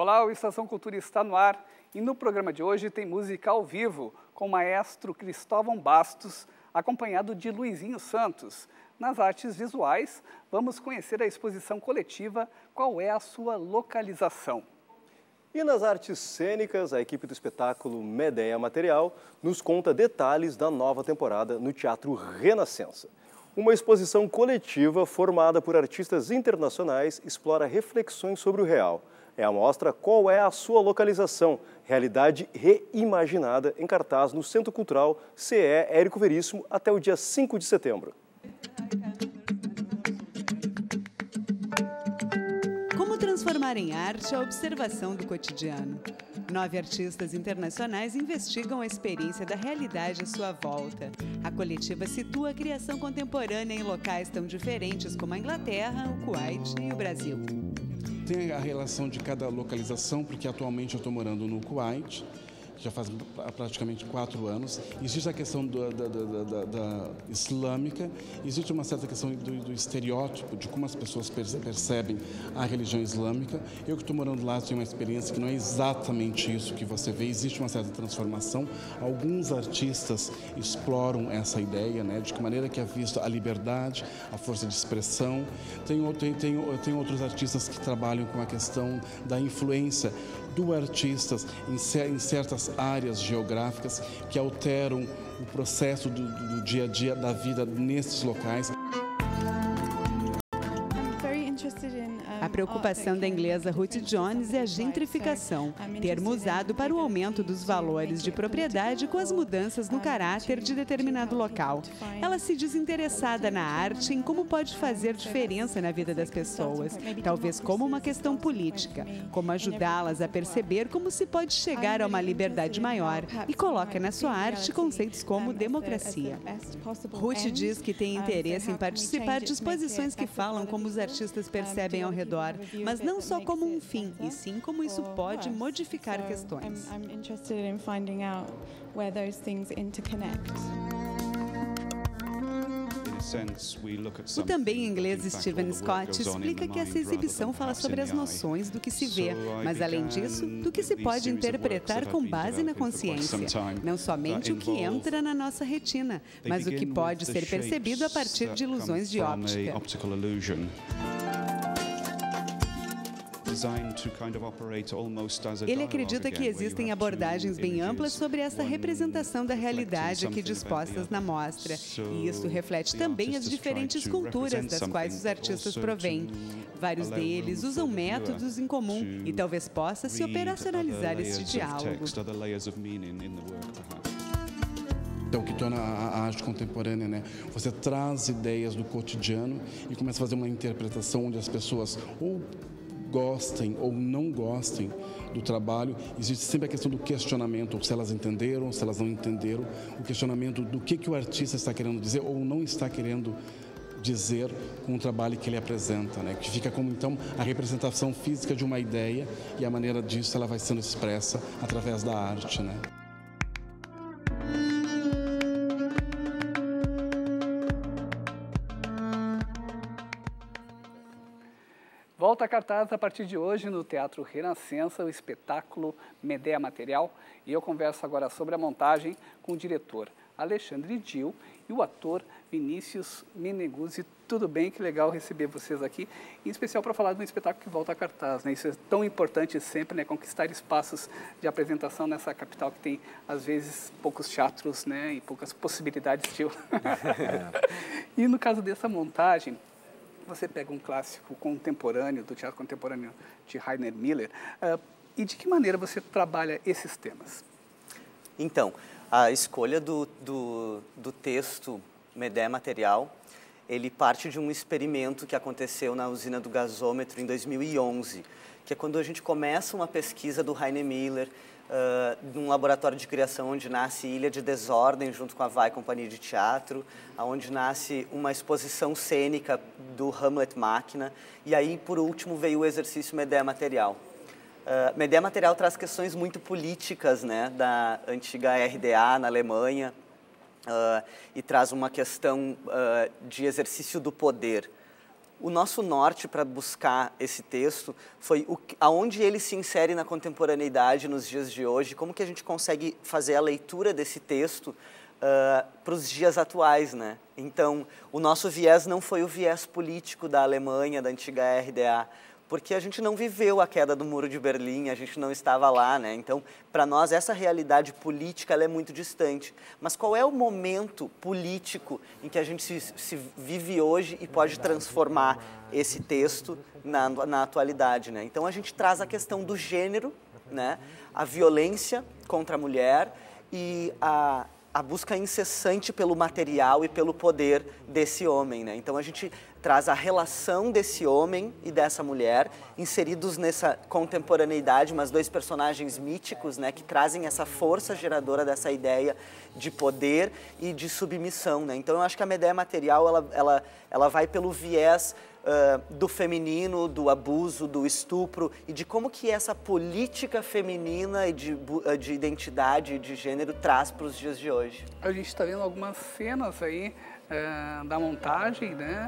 Olá, o Estação Cultura está no ar e no programa de hoje tem música ao vivo com o maestro Cristóvão Bastos, acompanhado de Luizinho Santos. Nas artes visuais, vamos conhecer a exposição coletiva Qual é a Sua Localização? E nas artes cênicas, a equipe do espetáculo Medea Material nos conta detalhes da nova temporada no Teatro Renascença. Uma exposição coletiva formada por artistas internacionais explora reflexões sobre o real. É a mostra Qual é a Sua Localização? Realidade reimaginada em cartaz no Centro Cultural CE Érico Veríssimo até o dia 5 de setembro. Como transformar em arte a observação do cotidiano? 9 artistas internacionais investigam a experiência da realidade à sua volta. A coletiva situa a criação contemporânea em locais tão diferentes como a Inglaterra, o Kuwait e o Brasil. Tem a relação de cada localização, porque atualmente eu estou morando no Kuwait, já faz praticamente 4 anos. Existe a questão da islâmica, existe uma certa questão do estereótipo, de como as pessoas percebem a religião islâmica. Eu que estou morando lá tenho uma experiência que não é exatamente isso que você vê, existe uma certa transformação. Alguns artistas exploram essa ideia, né, de que maneira que é vista a liberdade, a força de expressão. Tem outros artistas que trabalham com a questão da influência do artistas em certas áreas geográficas que alteram o processo do dia a dia da vida nesses locais. A preocupação da inglesa Ruth Jones é a gentrificação, termo usado para o aumento dos valores de propriedade com as mudanças no caráter de determinado local. Ela se diz interessada na arte em como pode fazer diferença na vida das pessoas, talvez como uma questão política, como ajudá-las a perceber como se pode chegar a uma liberdade maior, e coloca na sua arte conceitos como democracia. Ruth diz que tem interesse em participar de exposições que falam como os artistas percebem ao redor, mas não só como um fim, e sim como isso pode modificar questões. O também inglês Stephen Scott explica que essa exibição fala sobre as noções do que se vê, mas além disso, do que se pode interpretar com base na consciência. Não somente o que entra na nossa retina, mas o que pode ser percebido a partir de ilusões de óptica. Ele acredita que existem abordagens bem amplas sobre essa representação da realidade aqui dispostas na mostra, e isso reflete também as diferentes culturas das quais os artistas provêm. Vários deles usam métodos em comum e talvez possa se operacionalizar este diálogo. É o que torna a arte contemporânea, né? Você traz ideias do cotidiano e começa a fazer uma interpretação onde as pessoas ou gostem ou não gostem do trabalho. Existe sempre a questão do questionamento, se elas entenderam, se elas não entenderam, o questionamento do que o artista está querendo dizer ou não está querendo dizer com o trabalho que ele apresenta, né? Que fica como, então, a representação física de uma ideia, e a maneira disso ela vai sendo expressa através da arte, né? Volta a cartaz a partir de hoje no Teatro Renascença, o espetáculo Medea Material. E eu converso agora sobre a montagem com o diretor Alexandre Dil e o ator Vinícius Meneguzzi. Tudo bem? Que legal receber vocês aqui, em especial para falar de um espetáculo que volta a cartaz, né? Isso é tão importante sempre, né? Conquistar espaços de apresentação nessa capital que tem, às vezes, poucos teatros, né? E poucas possibilidades de... E no caso dessa montagem, você pega um clássico contemporâneo, do teatro contemporâneo de Heiner Miller, e de que maneira você trabalha esses temas? Então, a escolha do texto Medea Material, ele parte de um experimento que aconteceu na usina do gasômetro em 2011, que é quando a gente começa uma pesquisa do Heiner Miller, num laboratório de criação onde nasce Ilha de Desordem, junto com a Vai Companhia de Teatro, onde nasce uma exposição cênica do Hamlet Máquina, e aí, por último, veio o exercício Medea Material. Medea Material traz questões muito políticas, né, da antiga RDA na Alemanha, e traz uma questão de exercício do poder. o nosso norte para buscar esse texto foi aonde ele se insere na contemporaneidade nos dias de hoje, como que a gente consegue fazer a leitura desse texto para os dias atuais, né? Então, o nosso viés não foi o viés político da Alemanha, da antiga RDA, porque a gente não viveu a queda do Muro de Berlim, a gente não estava lá, né? Então, para nós, essa realidade política ela é muito distante. Mas qual é o momento político em que a gente se vive hoje e pode transformar esse texto na atualidade, né? Então, a gente traz a questão do gênero, né? A violência contra a mulher e a busca incessante pelo material e pelo poder desse homem, né? Então a gente traz a relação desse homem e dessa mulher inseridos nessa contemporaneidade, mas dois personagens míticos, né, que trazem essa força geradora dessa ideia de poder e de submissão, né? Então eu acho que a Medeia Material ela vai pelo viés do feminino, do abuso, do estupro e de como que essa política feminina e de identidade e de gênero traz para os dias de hoje. A gente está vendo algumas cenas aí da montagem, né?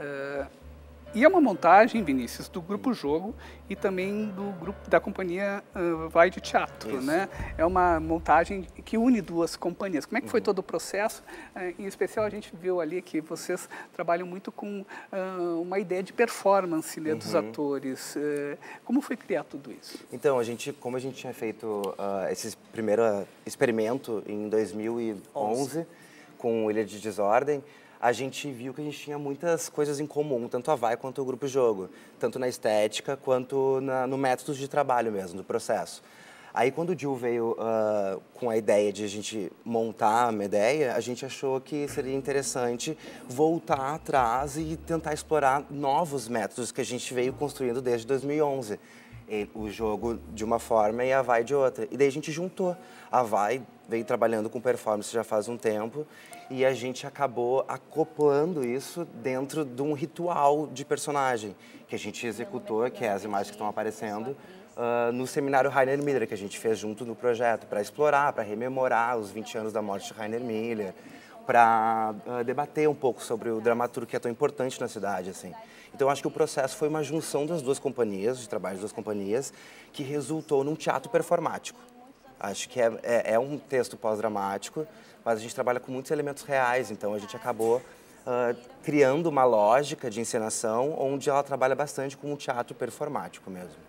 E é uma montagem, Vinícius, do Grupo Jogo e também do grupo da companhia Vai de Teatro, né? É uma montagem que une duas companhias. Como é que foi todo o processo? Em especial, a gente viu ali que vocês trabalham muito com uma ideia de performance, né, dos atores. Como foi criar tudo isso? Então, como a gente tinha feito esse primeiro experimento em 2011 com Ilha de Desordem, a gente viu que a gente tinha muitas coisas em comum, tanto a Vai quanto o Grupo Jogo, tanto na estética quanto no método de trabalho mesmo, do processo. Aí quando o Gil veio com a ideia de a gente montar a Medeia, a gente achou que seria interessante voltar atrás e tentar explorar novos métodos que a gente veio construindo desde 2011. O jogo de uma forma e a Vai de outra. E daí a gente juntou. A Vai veio trabalhando com performance já faz um tempo e a gente acabou acoplando isso dentro de um ritual de personagem que a gente executou, que é as imagens que estão aparecendo, no seminário Rainer Miller, que a gente fez junto no projeto, para explorar, para rememorar os 20 anos da morte de Rainer Miller, para debater um pouco sobre o dramaturgo que é tão importante na cidade, assim. Então, acho que o processo foi uma junção das duas companhias, de trabalho das duas companhias, que resultou num teatro performático. Acho que é um texto pós-dramático, mas a gente trabalha com muitos elementos reais, então a gente acabou criando uma lógica de encenação onde ela trabalha bastante com um teatro performático mesmo.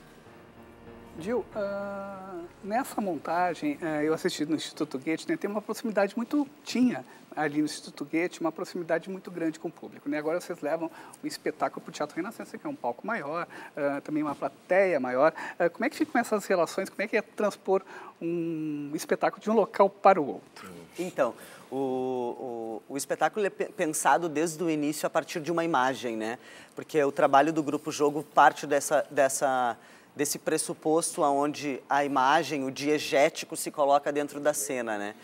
Gil, nessa montagem, eu assisti no Instituto Goethe, né, tem uma proximidade tinha ali no Instituto Goethe, uma proximidade muito grande com o público, né? Agora vocês levam o espetáculo para o Teatro Renascença, que é um palco maior, também uma plateia maior. Como é que ficam essas relações? Como é que é transpor um espetáculo de um local para o outro? Então, o espetáculo é pensado desde o início a partir de uma imagem, né? Porque o trabalho do Grupo Jogo parte desse pressuposto onde a imagem, o diegético se coloca dentro da cena, né?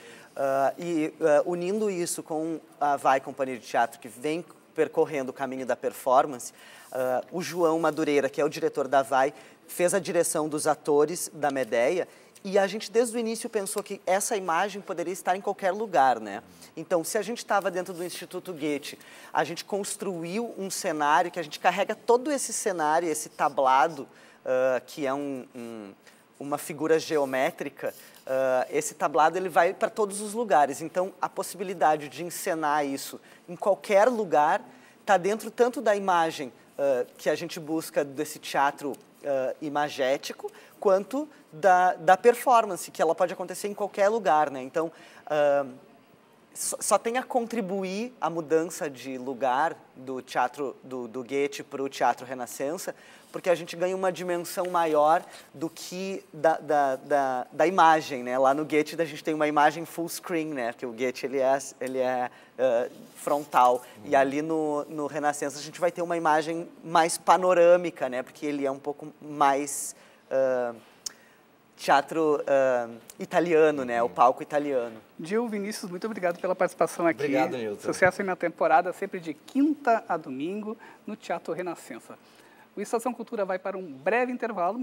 Unindo isso com a Vai Companhia de Teatro, que vem percorrendo o caminho da performance, o João Madureira, que é o diretor da Vai, fez a direção dos atores da Medeia e a gente desde o início pensou que essa imagem poderia estar em qualquer lugar, né? Então, se a gente estava dentro do Instituto Goethe, a gente construiu um cenário que a gente carrega todo esse cenário, esse tablado, que é uma figura geométrica, esse tablado ele vai para todos os lugares. Então, a possibilidade de encenar isso em qualquer lugar está dentro tanto da imagem que a gente busca desse teatro imagético, quanto da performance, que ela pode acontecer em qualquer lugar, né? Então, só tem a contribuir a mudança de lugar do teatro do Goethe para o Teatro Renascença, porque a gente ganha uma dimensão maior do que da imagem, né? Lá no Goethe a gente tem uma imagem full screen, né? Porque o Goethe ele é frontal, e ali no Renascença a gente vai ter uma imagem mais panorâmica, né? Porque ele é um pouco mais teatro italiano, né? O palco italiano. Gil, Vinícius, muito obrigado pela participação aqui. Obrigado, Nilton. Sucesso aí na temporada, sempre de quinta a domingo, no Teatro Renascença. O Estação Cultura vai para um breve intervalo.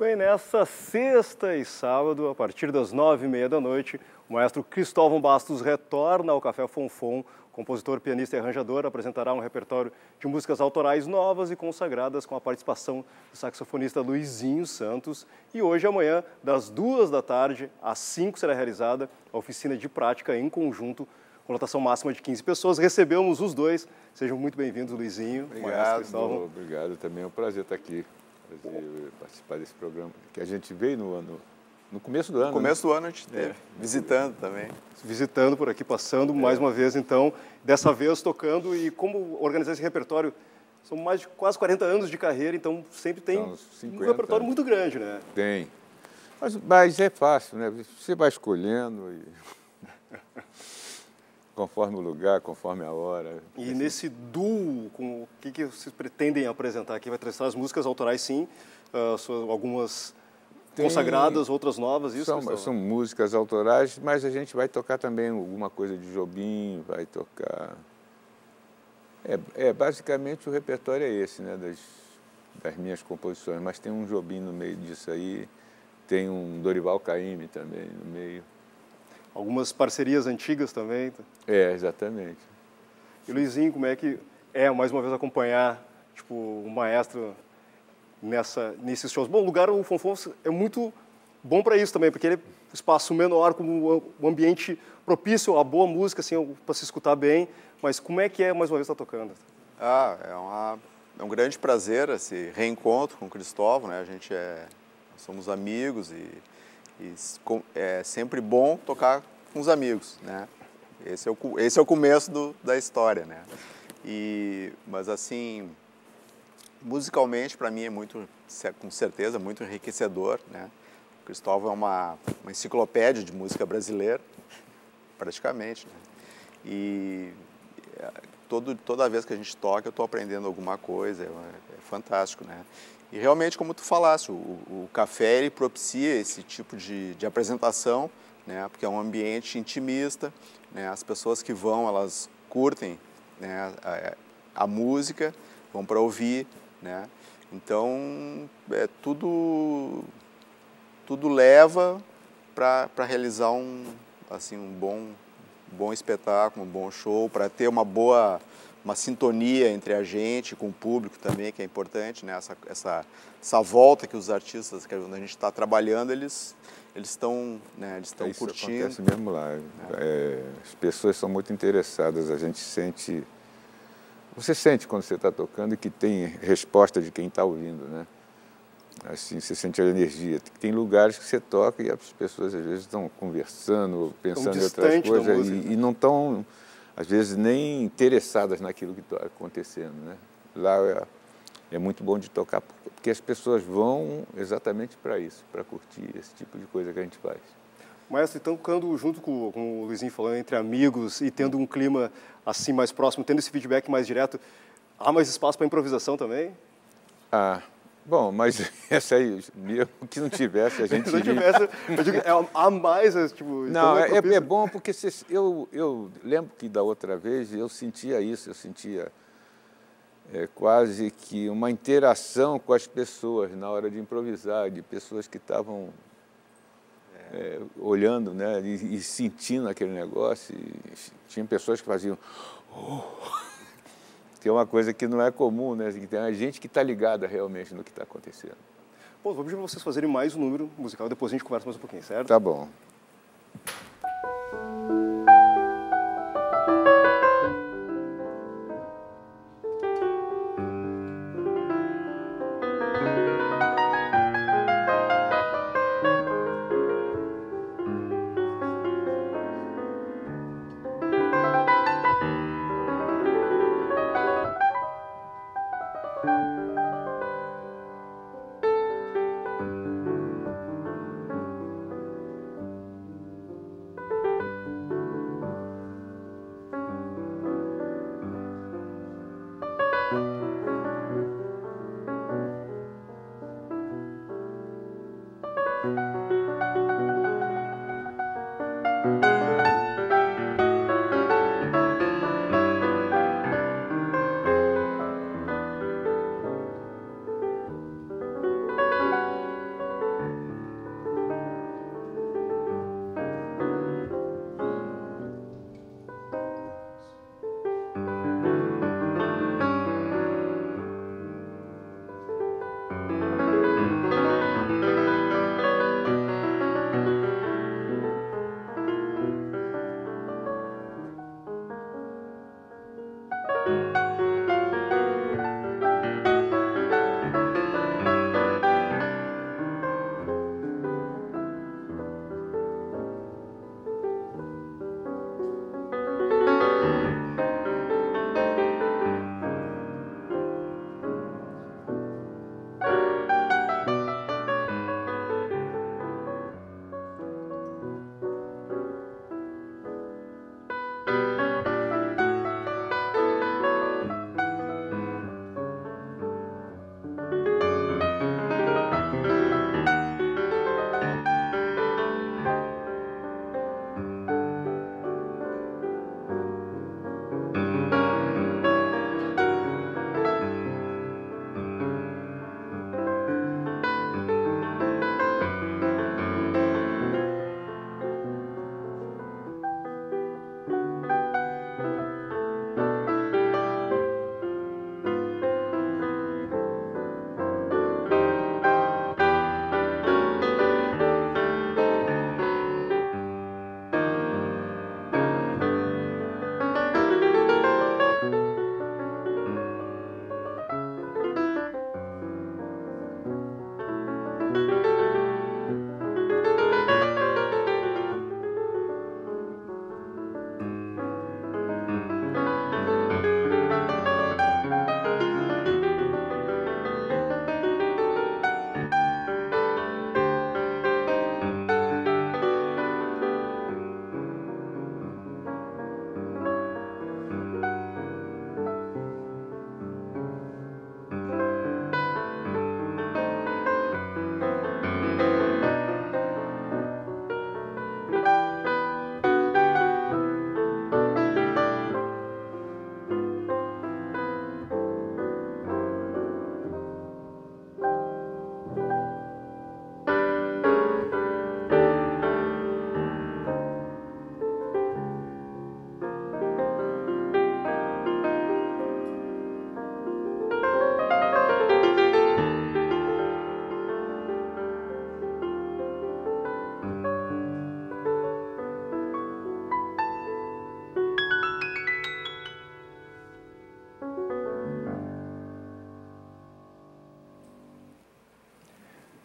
Bem, nessa sexta e sábado, a partir das 9h30 da noite, o maestro Cristóvão Bastos retorna ao Café Fonfon. Compositor, pianista e arranjador, apresentará um repertório de músicas autorais novas e consagradas com a participação do saxofonista Luizinho Santos. E hoje e amanhã, das 2h às 5h, será realizada a oficina de prática em conjunto, com lotação máxima de 15 pessoas. Recebemos os dois. Sejam muito bem-vindos, Luizinho. Obrigado, obrigado. Também é um prazer estar aqui, participar desse programa, que a gente veio no começo do ano. No começo do ano a gente esteve visitando também. Visitando por aqui, passando mais uma vez, então, dessa vez tocando. E como organizar esse repertório? São mais de quase 40 anos de carreira, então sempre tem um repertório muito grande, né? Tem. Mas é fácil, né? Você vai escolhendo conforme o lugar, conforme a hora. E assim, nesse duo, o que vocês pretendem apresentar aqui? Vai trazer as músicas autorais, sim, algumas consagradas, outras novas, isso? São músicas autorais, mas a gente vai tocar também alguma coisa de Jobim, vai tocar... basicamente o repertório é esse, né, das minhas composições, mas tem um Jobim no meio disso aí, tem um Dorival Caymmi também no meio. Algumas parcerias antigas também. Exatamente. E Luizinho, como é que mais uma vez, acompanhar o maestro nesses shows? Bom, o lugar, o Fonfon, é muito bom para isso também, porque ele é um espaço menor, com um ambiente propício a boa música, assim, para se escutar bem. Mas como é que mais uma vez, estar tocando? É um grande prazer esse reencontro com o Cristóvão, né? Nós somos amigos e é sempre bom tocar com os amigos, né? Esse é o começo da história, né? Mas assim, musicalmente para mim é com certeza muito enriquecedor, né? O Cristóvão é uma enciclopédia de música brasileira, praticamente, né? E toda vez que a gente toca, eu estou aprendendo alguma coisa, é fantástico, né? E realmente, como tu falaste, o café ele propicia esse tipo de apresentação, né? Porque é um ambiente intimista, né? As pessoas que vão, elas curtem, né, a música, vão para ouvir, né? Então, tudo leva para realizar um bom espetáculo, um bom show, para ter uma sintonia entre a gente com o público também, que é importante, né? Essa volta que os artistas, quando a gente está trabalhando, eles estão, né, curtindo. Isso acontece mesmo lá. As pessoas são muito interessadas, a gente sente... Você sente quando você está tocando e que tem resposta de quem está ouvindo, né? Assim, você sente a energia. Tem lugares que você toca e as pessoas às vezes estão conversando, pensando em outras coisas e não estão, às vezes, nem interessadas naquilo que está acontecendo, né? Lá é muito bom de tocar porque as pessoas vão exatamente para isso, para curtir esse tipo de coisa que a gente faz. Maestro, então, tocando junto com o Luizinho falando, entre amigos e tendo um clima assim mais próximo, tendo esse feedback mais direto, há mais espaço para improvisação também? Bom, mas essa aí, mesmo que não tivesse, a gente... Se não tivesse, eu digo, há mais, tipo... Não, é bom porque eu lembro que da outra vez eu sentia isso, eu sentia quase que uma interação com as pessoas na hora de improvisar, de pessoas que estavam olhando, né, e sentindo aquele negócio. E tinha pessoas que faziam... que é uma coisa que não é comum, né? Tem gente que está ligada realmente no que está acontecendo. Vou pedir para vocês fazerem mais um número musical, depois a gente conversa mais um pouquinho, certo? Tá bom.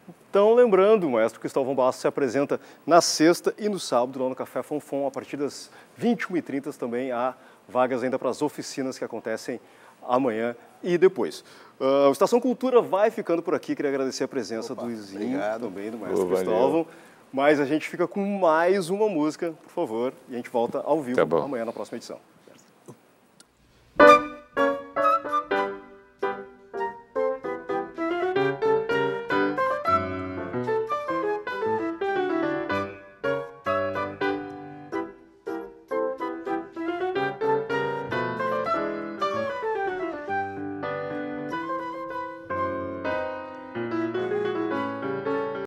Então, lembrando, o maestro Cristóvão Bastos se apresenta na sexta e no sábado, lá no Café Fonfon, a partir das 21h30 também há vagas ainda para as oficinas que acontecem amanhã e depois. O Estação Cultura vai ficando por aqui. Queria agradecer a presença do Izinho, também do maestro Cristóvão. Mas a gente fica com mais uma música, por favor, e a gente volta ao vivo amanhã na próxima edição.